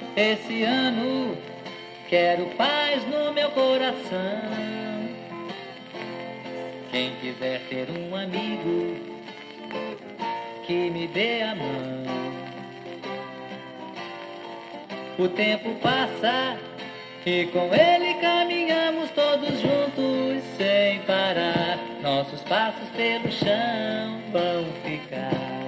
Esse ano quero paz no meu coração. Quem quiser ter um amigo que me dê a mão. O tempo passa e com ele caminhamos todos juntos sem parar. Nossos passos pelo chão vão ficar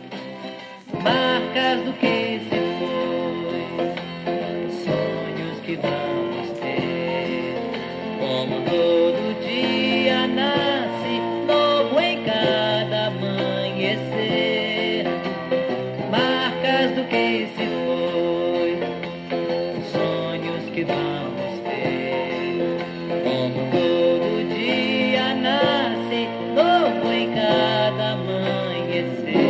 marcas do que se foi, sonhos que vamos ter. Como todo dia nasce novo em cada amanhecer, marcas do que se foi, sonhos que vamos ter. Como todo dia nasce novo em cada amanhecer.